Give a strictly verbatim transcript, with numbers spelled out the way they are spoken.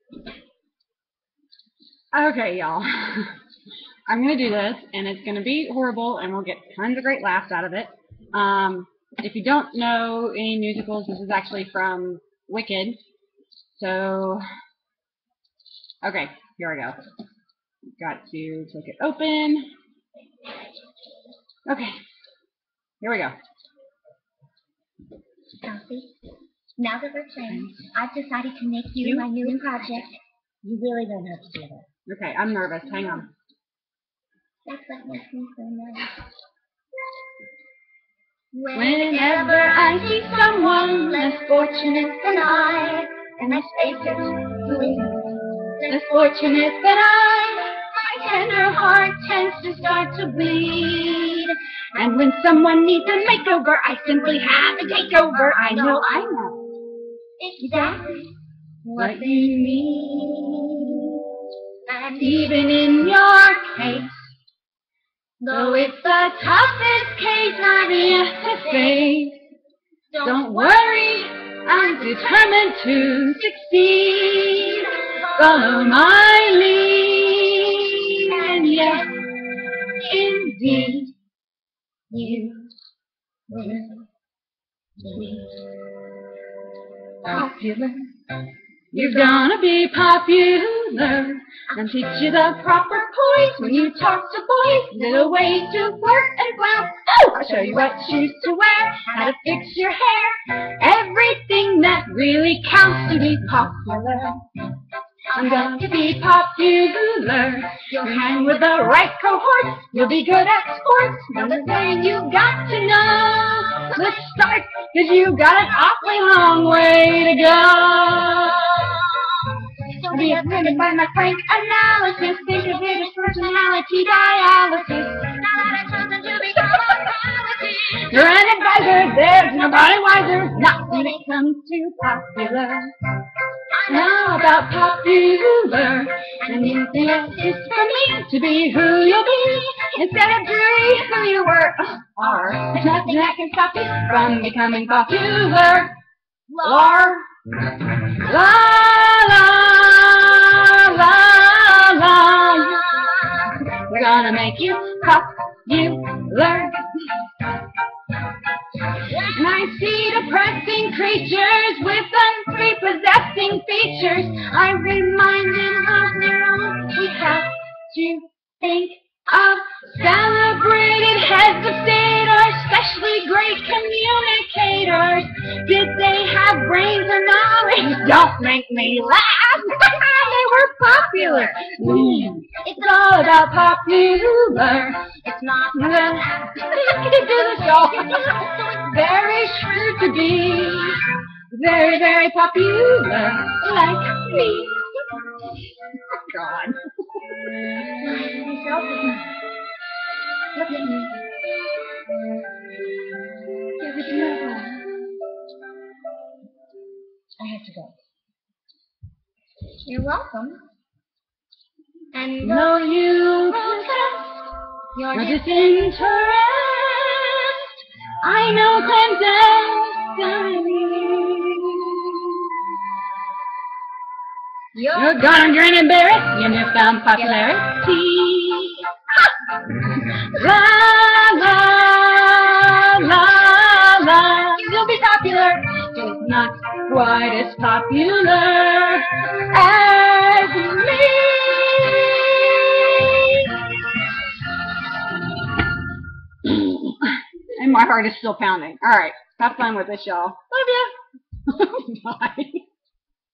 Okay, y'all. I'm going to do this, and it's going to be horrible, and we'll get tons of great laughs out of it. Um, if you don't know any musicals, this is actually from Wicked. So, okay, here we go. Got to take it open. Okay, here we go. Kelsey, now that we're friends, I've decided to make you my new project. You really don't have to do that. Okay, I'm nervous. Hang on. That's what makes me so nervous. Whenever I see someone less fortunate than I, and let's face it, who is less fortunate than I, my tender heart tends to start to bleed. And when someone needs a makeover, I simply have to take over. I know, I know exactly what you need. And even in your case, though it's the toughest case I've yet to face, don't worry, I'm determined to succeed. Follow my lead, and yes, indeed, you will be popular. You're gonna be popular, and teach you the proper poise when you talk to boys. Little ways to flirt and flounce. Oh, I'll show you what shoes to wear, how to fix your hair, everything that really counts to be popular. I'm going to be popular. You'll hang with the right cohort. You'll be good at sports. Another thing you got to know. Let's start, cause you got an awfully long way to go. Don't be offended by my frank analysis. Think of it as personality dialysis. Now that I've chosen to become a reality, you're an advisor. There's nobody wiser. Not when it comes to popular. I know about popular, and you think it's for me to be who you'll be instead of be who you were. Are nothing that can stop you from becoming popular. Lar, la la la la. We're gonna make you popular. And I see depressing creatures with unprepossessing features. I'm reminded of their own. We have to think of celebrated heads of state or especially great communicators. Did they have brains or knowledge? Don't make me laugh. They were popular. Mm. It's all about popular. It's not the show. Very shrewd to be very, very popular like me. God. Look at me. Everything I want. I have to go. You're welcome. And no, you protest your disinterest. I know clandestine. You're gonna grin and bear it, your newfound popularity. La la la la. You'll be popular, but not quite as popular as me. And my heart is still pounding. All right, have fun with this, y'all. Love ya. Bye.